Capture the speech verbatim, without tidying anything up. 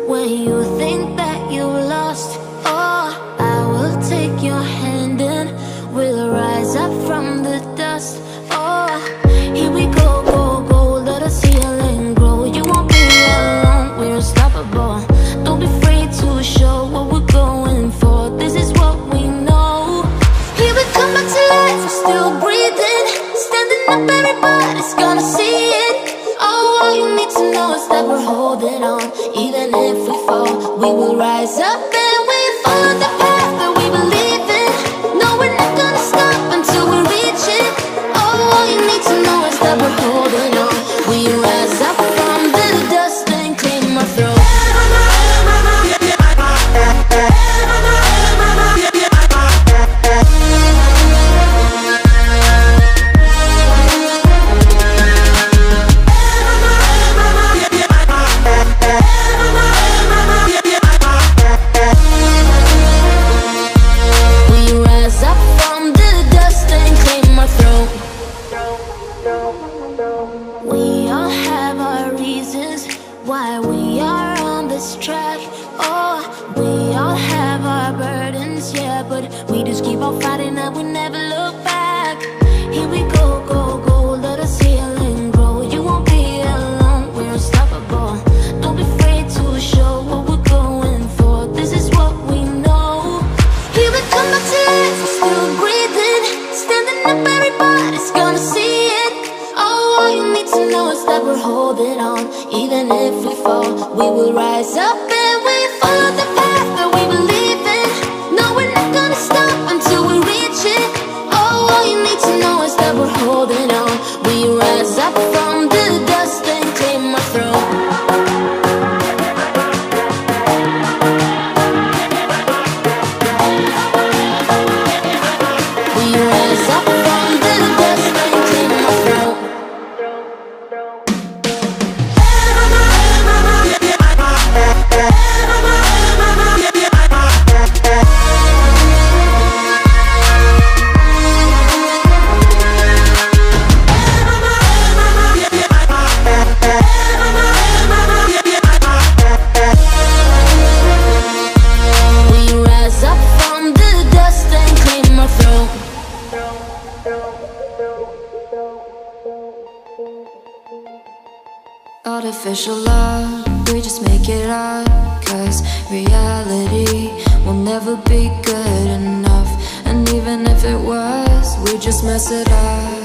when you think that you lost. Oh, I will take your hand and we'll rise up from the dust. Oh, here we go, go, go, let us heal and grow. You won't be alone, we're unstoppable. Don't be afraid to show what we're going for. This is what we know. Here we come back to life, we're still breathing. Standing up, everybody's gonna see it. Oh, all you need to know is that we're holding on. Even if we fall, we will rise up and we follow the path that we believe in. No, we're not gonna stop until we reach it. Oh, all you need to know is that we're holding on. We rise up from the dust and claim our throne. We all have our reasons why we are on this track. Oh, we all have our burdens, yeah, but we just keep on fighting and we never look back. Here we go, go, go, let us heal and grow. You won't be alone, we're unstoppable. Don't be afraid to show what we're going for. This is what we know. Here we come back to life, we're still breathing. Standing up, everybody's gonna see it. Oh, all you need to know is that we're holding on. Even if we fall, we will rise up and we follow the path that we believe in. No, we're not gonna stop until we reach it. Oh, all you need to know is that we're holding on. We rise up from the dust and claim our throne. We rise up from the dust and claim our throne. Artificial love, we just make it up, 'cause reality will never be good enough. And even if it was, we just mess it up.